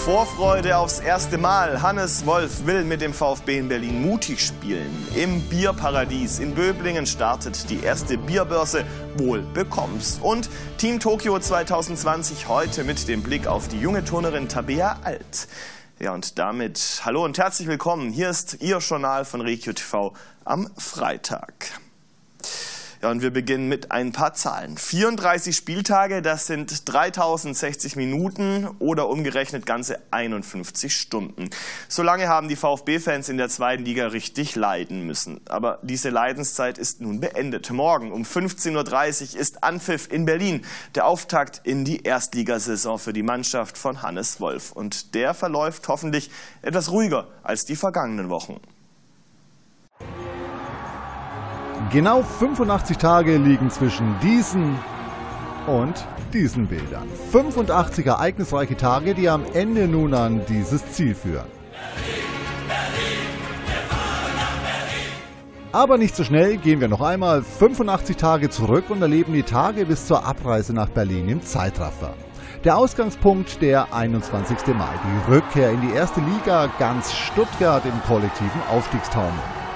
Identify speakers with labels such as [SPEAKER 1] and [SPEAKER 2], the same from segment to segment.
[SPEAKER 1] Vorfreude aufs erste Mal. Hannes Wolf will mit dem VfB in Berlin mutig spielen. Im Bierparadies in Böblingen startet die erste Bierbörse. Wohl bekomm's. Und Team Tokio 2020 heute mit dem Blick auf die junge Turnerin Tabea Alt. Ja, und damit hallo und herzlich willkommen. Hier ist Ihr Journal von Regio TV am Freitag. Ja, und wir beginnen mit ein paar Zahlen. 34 Spieltage, das sind 3060 Minuten oder umgerechnet ganze 51 Stunden. So lange haben die VfB-Fans in der zweiten Liga richtig leiden müssen. Aber diese Leidenszeit ist nun beendet. Morgen um 15:30 Uhr ist Anpfiff in Berlin. Der Auftakt in die Erstligasaison für die Mannschaft von Hannes Wolf. Und der verläuft hoffentlich etwas ruhiger als die vergangenen Wochen.
[SPEAKER 2] Genau 85 Tage liegen zwischen diesen und diesen Bildern. 85 ereignisreiche Tage, die am Ende nun an dieses Ziel führen. Aber nicht so schnell, gehen wir noch einmal 85 Tage zurück und erleben die Tage bis zur Abreise nach Berlin im Zeitraffer. Der Ausgangspunkt der 21. Mai, die Rückkehr in die erste Liga, ganz Stuttgart im kollektiven Aufstiegstaumel.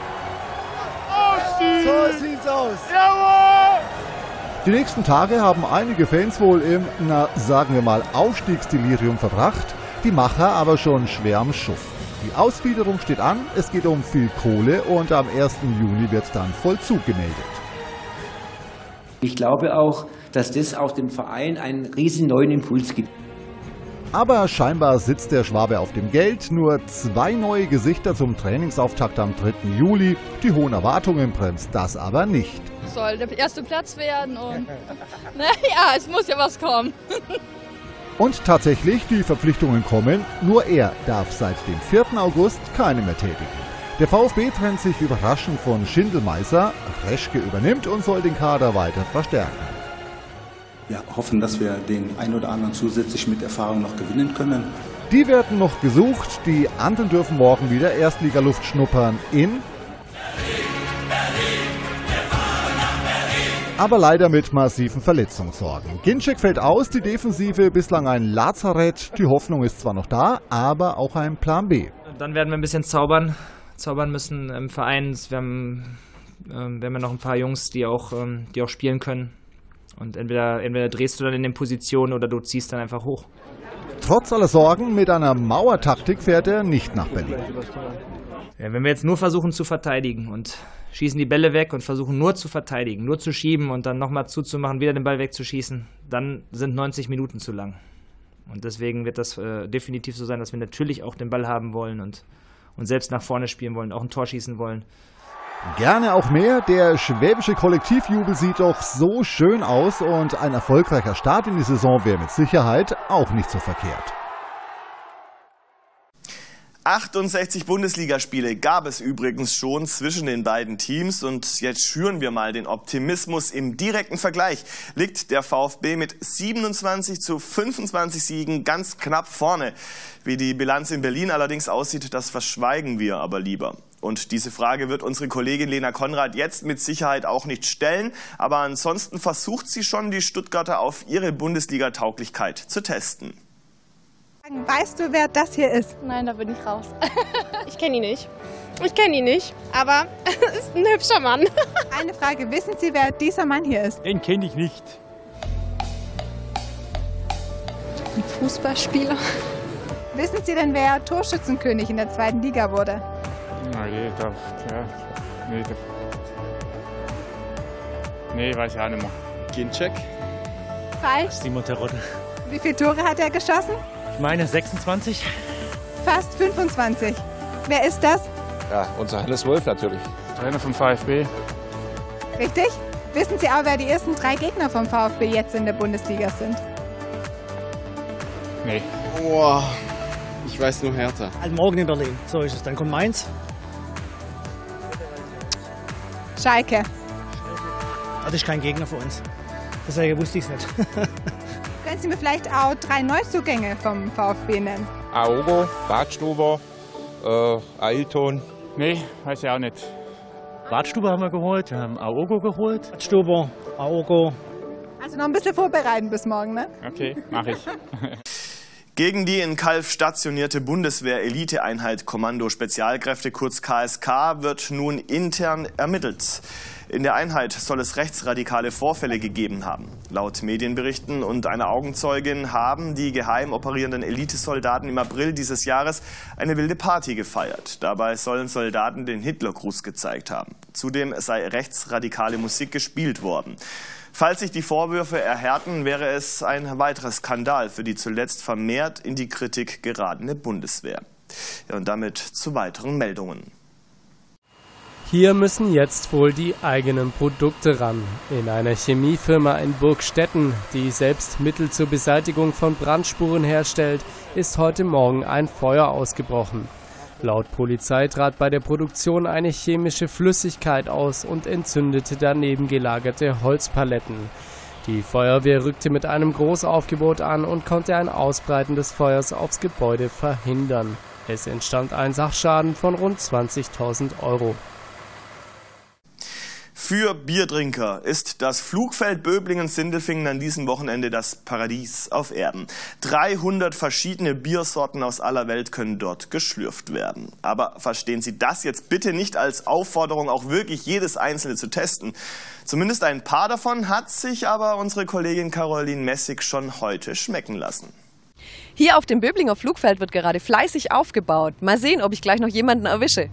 [SPEAKER 3] So sieht's aus.
[SPEAKER 4] Jawohl!
[SPEAKER 2] Die nächsten Tage haben einige Fans wohl im, sagen wir mal, Aufstiegsdelirium verbracht, die Macher aber schon schwer am Schuften. Die Ausgliederung steht an, es geht um viel Kohle und am 1. Juni wird dann Vollzug gemeldet.
[SPEAKER 5] Ich glaube auch, dass das auch dem Verein einen riesen neuen Impuls gibt.
[SPEAKER 2] Aber scheinbar sitzt der Schwabe auf dem Geld. Nur 2 neue Gesichter zum Trainingsauftakt am 3. Juli. Die hohen Erwartungen bremst das aber nicht.
[SPEAKER 6] Soll der erste Platz werden und ja, es muss ja was kommen.
[SPEAKER 2] Und tatsächlich, die Verpflichtungen kommen. Nur er darf seit dem 4. August keine mehr tätigen. Der VfB trennt sich überraschend von Schindelmeiser. Reschke übernimmt und soll den Kader weiter verstärken.
[SPEAKER 7] Ja, hoffen, dass wir den ein oder anderen zusätzlich mit Erfahrung noch gewinnen können.
[SPEAKER 2] Die werden noch gesucht. Die anderen dürfen morgen wieder Erstligaluft schnuppern in aber leider mit massiven Verletzungssorgen. Ginczek fällt aus, die Defensive bislang ein Lazarett. Die Hoffnung ist zwar noch da, aber auch ein Plan B.
[SPEAKER 8] Dann werden wir ein bisschen zaubern müssen im Verein. Wir haben ja noch ein paar Jungs, die auch spielen können. Und entweder drehst du dann in den Positionen oder du ziehst dann einfach hoch.
[SPEAKER 2] Trotz aller Sorgen, mit einer Mauertaktik fährt er nicht nach Berlin.
[SPEAKER 8] Ja, wenn wir jetzt nur versuchen zu verteidigen und schießen die Bälle weg und versuchen nur zu verteidigen, nur zu schieben und dann nochmal zuzumachen, wieder den Ball wegzuschießen, dann sind 90 Minuten zu lang. Und deswegen wird das definitiv so sein, dass wir natürlich auch den Ball haben wollen und selbst nach vorne spielen wollen, auch ein Tor schießen wollen.
[SPEAKER 2] Gerne auch mehr. Der schwäbische Kollektivjubel sieht doch so schön aus und ein erfolgreicher Start in die Saison wäre mit Sicherheit auch nicht so verkehrt.
[SPEAKER 1] 68 Bundesligaspiele gab es übrigens schon zwischen den beiden Teams und jetzt schüren wir mal den Optimismus. Im direkten Vergleich liegt der VfB mit 27:25 Siegen ganz knapp vorne. Wie die Bilanz in Berlin allerdings aussieht, das verschweigen wir aber lieber. Und diese Frage wird unsere Kollegin Lena Konrad jetzt mit Sicherheit auch nicht stellen. Aber ansonsten versucht sie schon, die Stuttgarter auf ihre Bundesliga-Tauglichkeit zu testen.
[SPEAKER 9] Weißt du, wer das hier ist?
[SPEAKER 6] Nein, da bin ich raus.
[SPEAKER 10] Ich kenne ihn nicht. Aber ist ein hübscher Mann.
[SPEAKER 9] Eine Frage, wissen Sie, wer dieser Mann hier ist?
[SPEAKER 4] Den kenne ich nicht.
[SPEAKER 6] Ein Fußballspieler.
[SPEAKER 9] Wissen Sie denn, wer Torschützenkönig in der zweiten Liga wurde?
[SPEAKER 4] Nee, weiß ich auch nicht mehr.
[SPEAKER 11] Ginczek?
[SPEAKER 9] Falsch.
[SPEAKER 11] Simon Terodde.
[SPEAKER 9] Wie viele Tore hat er geschossen?
[SPEAKER 11] Ich meine 26.
[SPEAKER 9] Fast 25. Wer ist das?
[SPEAKER 12] Ja, unser Hannes Wolf natürlich.
[SPEAKER 4] Trainer vom VfB.
[SPEAKER 9] Richtig. Wissen Sie auch, wer die ersten 3 Gegner vom VfB jetzt in der Bundesliga sind?
[SPEAKER 4] Nee.
[SPEAKER 11] Boah, ich weiß nur Hertha.
[SPEAKER 13] Also morgen in Berlin, so ist es. Dann kommt Mainz.
[SPEAKER 9] Schalke.
[SPEAKER 13] Das ist kein Gegner für uns. Deswegen wusste ich es nicht.
[SPEAKER 9] Können Sie mir vielleicht auch 3 Neuzugänge vom VfB nennen?
[SPEAKER 12] Aogo, Badstuber, Ailton.
[SPEAKER 4] Nee, weiß ich auch nicht.
[SPEAKER 11] Badstuber haben wir geholt, wir haben Aogo geholt.
[SPEAKER 13] Badstuber, Aogo.
[SPEAKER 9] Also noch ein bisschen vorbereiten bis morgen, ne?
[SPEAKER 4] Okay, mache ich.
[SPEAKER 1] Gegen die in Calw stationierte Bundeswehr-Eliteeinheit Kommando Spezialkräfte, kurz KSK, wird nun intern ermittelt. In der Einheit soll es rechtsradikale Vorfälle gegeben haben. Laut Medienberichten und einer Augenzeugin haben die geheim operierenden Elitesoldaten im April dieses Jahres eine wilde Party gefeiert. Dabei sollen Soldaten den Hitlergruß gezeigt haben. Zudem sei rechtsradikale Musik gespielt worden. Falls sich die Vorwürfe erhärten, wäre es ein weiterer Skandal für die zuletzt vermehrt in die Kritik geratene Bundeswehr. Ja, und damit zu weiteren Meldungen.
[SPEAKER 3] Hier müssen jetzt wohl die eigenen Produkte ran. In einer Chemiefirma in Burgstetten, die selbst Mittel zur Beseitigung von Brandspuren herstellt, ist heute Morgen ein Feuer ausgebrochen. Laut Polizei trat bei der Produktion eine chemische Flüssigkeit aus und entzündete daneben gelagerte Holzpaletten. Die Feuerwehr rückte mit einem Großaufgebot an und konnte ein Ausbreiten des Feuers aufs Gebäude verhindern. Es entstand ein Sachschaden von rund 20.000 €.
[SPEAKER 1] Für Biertrinker ist das Flugfeld Böblingen-Sindelfingen an diesem Wochenende das Paradies auf Erden. 300 verschiedene Biersorten aus aller Welt können dort geschlürft werden. Aber verstehen Sie das jetzt bitte nicht als Aufforderung, auch wirklich jedes einzelne zu testen. Zumindest ein paar davon hat sich aber unsere Kollegin Caroline Messig schon heute schmecken lassen.
[SPEAKER 14] Hier auf dem Böblinger Flugfeld wird gerade fleißig aufgebaut. Mal sehen, ob ich gleich noch jemanden erwische.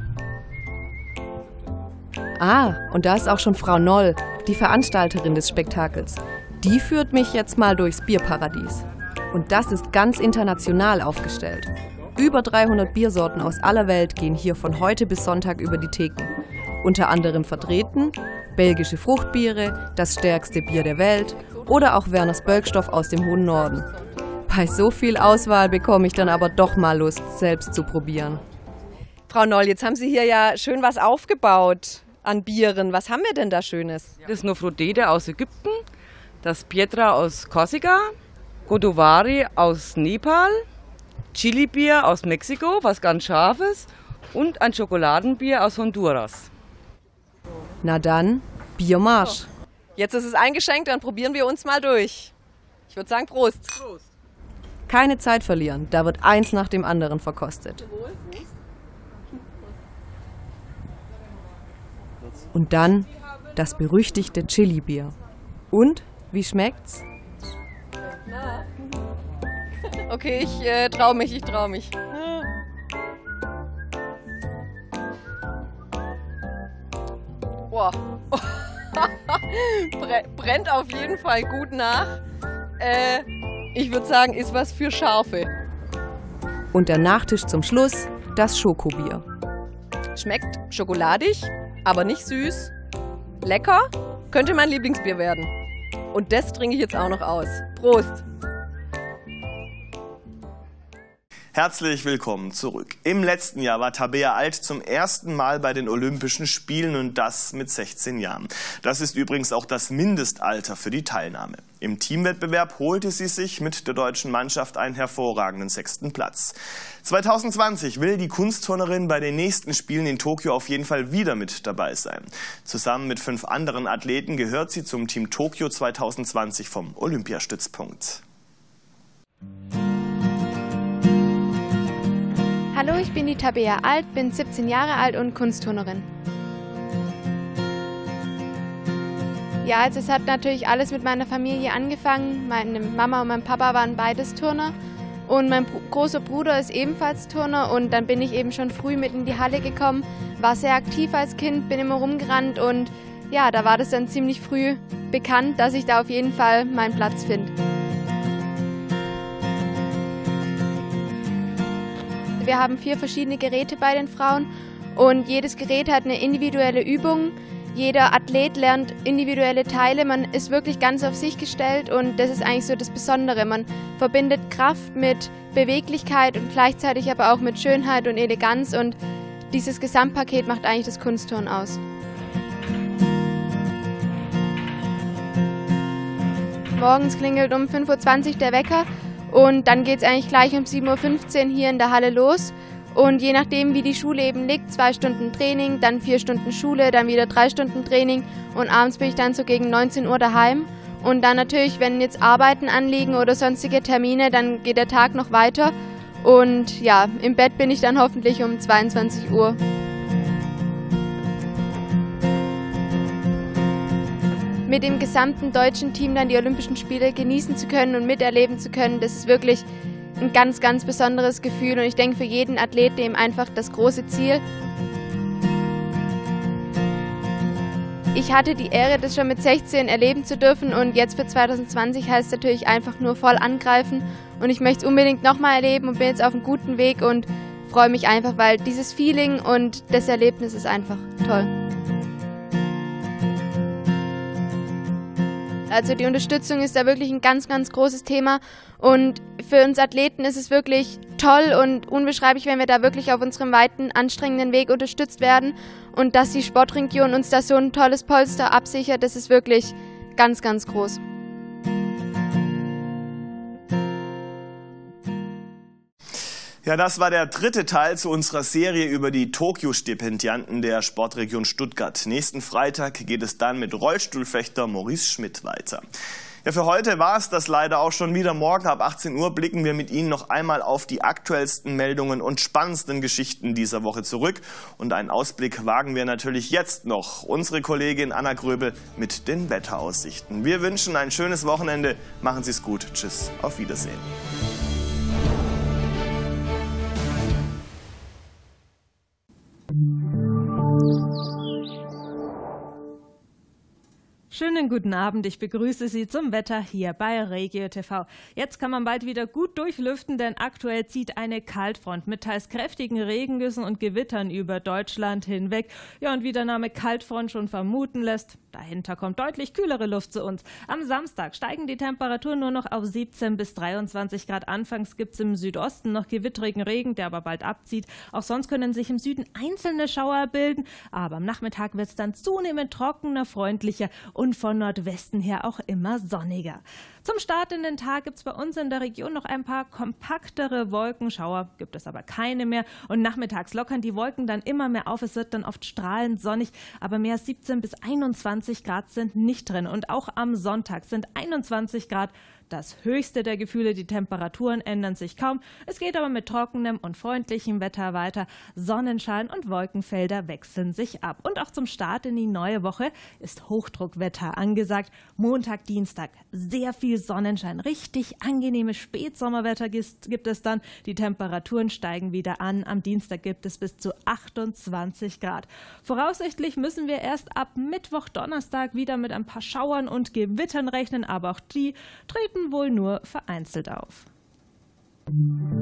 [SPEAKER 14] Ah, und da ist auch schon Frau Noll, die Veranstalterin des Spektakels. Die führt mich jetzt mal durchs Bierparadies. Und das ist ganz international aufgestellt. Über 300 Biersorten aus aller Welt gehen hier von heute bis Sonntag über die Theken. Unter anderem vertreten belgische Fruchtbiere, das stärkste Bier der Welt oder auch Werners Bölkstoff aus dem hohen Norden. Bei so viel Auswahl bekomme ich dann aber doch mal Lust, selbst zu probieren. Frau Noll, jetzt haben Sie hier ja schön was aufgebaut an Bieren. Was haben wir denn da Schönes?
[SPEAKER 15] Das Nofrodede aus Ägypten, das Pietra aus Korsika, Godavari aus Nepal, Chili-Bier aus Mexiko, was ganz Scharfes, und ein Schokoladenbier aus Honduras.
[SPEAKER 14] Na dann, Biermarsch. Jetzt ist es eingeschenkt, dann probieren wir uns mal durch. Ich würde sagen, Prost. Prost. Keine Zeit verlieren, da wird eins nach dem anderen verkostet. Und dann das berüchtigte Chili-Bier. Und, wie schmeckt's? Okay, ich trau mich. Boah. Brennt auf jeden Fall gut nach. Ich würde sagen, ist was für Scharfe. Und der Nachtisch zum Schluss, das Schokobier. Schmeckt schokoladig, aber nicht süß. Lecker, könnte mein Lieblingsbier werden. Und das trinke ich jetzt auch noch aus. Prost!
[SPEAKER 1] Herzlich willkommen zurück. Im letzten Jahr war Tabea Alt zum ersten Mal bei den Olympischen Spielen und das mit 16 Jahren. Das ist übrigens auch das Mindestalter für die Teilnahme. Im Teamwettbewerb holte sie sich mit der deutschen Mannschaft einen hervorragenden 6. Platz. 2020 will die Kunstturnerin bei den nächsten Spielen in Tokio auf jeden Fall wieder mit dabei sein. Zusammen mit 5 anderen Athleten gehört sie zum Team Tokio 2020 vom Olympiastützpunkt.
[SPEAKER 16] Hallo, ich bin die Tabea Alt, bin 17 Jahre alt und Kunstturnerin. Ja, also es hat natürlich alles mit meiner Familie angefangen. Meine Mama und mein Papa waren beides Turner und mein großer Bruder ist ebenfalls Turner und dann bin ich eben schon früh mit in die Halle gekommen, war sehr aktiv als Kind, bin immer rumgerannt und ja, da war das dann ziemlich früh bekannt, dass ich da auf jeden Fall meinen Platz finde. Wir haben 4 verschiedene Geräte bei den Frauen und jedes Gerät hat eine individuelle Übung. Jeder Athlet lernt individuelle Teile, man ist wirklich ganz auf sich gestellt und das ist eigentlich so das Besondere. Man verbindet Kraft mit Beweglichkeit und gleichzeitig aber auch mit Schönheit und Eleganz und dieses Gesamtpaket macht eigentlich das Kunstturnen aus. Morgens klingelt um 5:20 Uhr der Wecker. Und dann geht es eigentlich gleich um 7:15 Uhr hier in der Halle los. Und je nachdem, wie die Schule eben liegt, 2 Stunden Training, dann 4 Stunden Schule, dann wieder 3 Stunden Training. Und abends bin ich dann so gegen 19 Uhr daheim. Und dann natürlich, wenn jetzt Arbeiten anliegen oder sonstige Termine, dann geht der Tag noch weiter. Und ja, im Bett bin ich dann hoffentlich um 22 Uhr. Mit dem gesamten deutschen Team dann die Olympischen Spiele genießen zu können und miterleben zu können, das ist wirklich ein ganz, ganz besonderes Gefühl. Und ich denke, für jeden Athleten eben einfach das große Ziel. Ich hatte die Ehre, das schon mit 16 erleben zu dürfen und jetzt für 2020 heißt es natürlich einfach nur voll angreifen und ich möchte es unbedingt nochmal erleben und bin jetzt auf einem guten Weg und freue mich einfach, weil dieses Feeling und das Erlebnis ist einfach toll. Also die Unterstützung ist da wirklich ein ganz, ganz großes Thema und für uns Athleten ist es wirklich toll und unbeschreiblich, wenn wir da wirklich auf unserem weiten, anstrengenden Weg unterstützt werden und dass die Sportregion uns da so ein tolles Polster absichert, das ist wirklich ganz, ganz groß.
[SPEAKER 1] Ja, das war der dritte Teil zu unserer Serie über die Tokio-Stipendianten der Sportregion Stuttgart. Nächsten Freitag geht es dann mit Rollstuhlfechter Maurice Schmidt weiter. Ja, für heute war es das leider auch schon wieder. Morgen ab 18 Uhr blicken wir mit Ihnen noch einmal auf die aktuellsten Meldungen und spannendsten Geschichten dieser Woche zurück. Und einen Ausblick wagen wir natürlich jetzt noch. Unsere Kollegin Anna Gröbel mit den Wetteraussichten. Wir wünschen ein schönes Wochenende. Machen Sie es gut. Tschüss, auf Wiedersehen.
[SPEAKER 17] Schönen guten Abend, ich begrüße Sie zum Wetter hier bei Regio TV. Jetzt kann man bald wieder gut durchlüften, denn aktuell zieht eine Kaltfront mit teils kräftigen Regengüssen und Gewittern über Deutschland hinweg. Ja, und wie der Name Kaltfront schon vermuten lässt, dahinter kommt deutlich kühlere Luft zu uns. Am Samstag steigen die Temperaturen nur noch auf 17 bis 23 Grad. Anfangs gibt es im Südosten noch gewittrigen Regen, der aber bald abzieht. Auch sonst können sich im Süden einzelne Schauer bilden, aber am Nachmittag wird es dann zunehmend trockener, freundlicher und von Nordwesten her auch immer sonniger. Zum Start in den Tag gibt es bei uns in der Region noch ein paar kompaktere Wolkenschauer, gibt es aber keine mehr. Und nachmittags lockern die Wolken dann immer mehr auf. Es wird dann oft strahlend sonnig, aber mehr als 17 bis 21 Grad sind nicht drin. Und auch am Sonntag sind 21 Grad das höchste der Gefühle. Die Temperaturen ändern sich kaum. Es geht aber mit trockenem und freundlichem Wetter weiter. Sonnenschein und Wolkenfelder wechseln sich ab. Und auch zum Start in die neue Woche ist Hochdruckwetter angesagt. Montag, Dienstag sehr viel Sonnenschein. Richtig angenehmes Spätsommerwetter gibt es dann. Die Temperaturen steigen wieder an. Am Dienstag gibt es bis zu 28 Grad. Voraussichtlich müssen wir erst ab Mittwoch, Donnerstag wieder mit ein paar Schauern und Gewittern rechnen, aber auch die treten wohl nur vereinzelt auf.